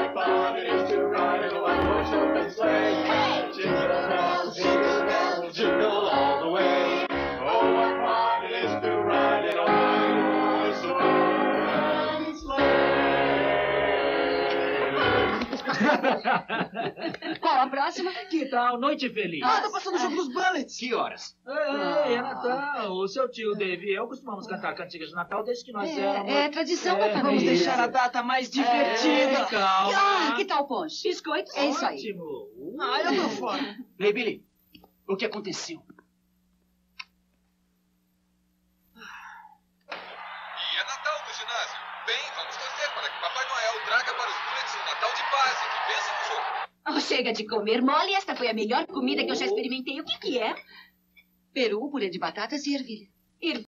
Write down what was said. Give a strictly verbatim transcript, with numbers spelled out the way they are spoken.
what fun it is to ride in a one-horse open sleigh. Hey! Jingle bells, jingle bells, jingle all the way. Oh, what fun it is to ride in a one-horse open sleigh. Qual a próxima? Que tal? Noite Feliz. Ah, tá passando o jogo dos Bullets. Que horas? Ei, é Natal. O seu tio Dave e eu costumamos cantar cantigas de Natal desde que nós É, éramos... é tradição da É, família. Vamos deixar a isso. data mais É, divertida. calma. Ah, que tal ponche? Biscoitos? É isso aí. Ótimo. Uh. Ah, eu tô fora. Ei, Billy, o que aconteceu? E é Natal no ginásio. Bem, vamos torcer para que Papai Noel traga para os Bullets um Natal de paz e que vença no jogo. Oh, chega de comer mole. Esta foi a melhor comida que eu já experimentei. O que que é? Peru, purê de batatas e ervilha.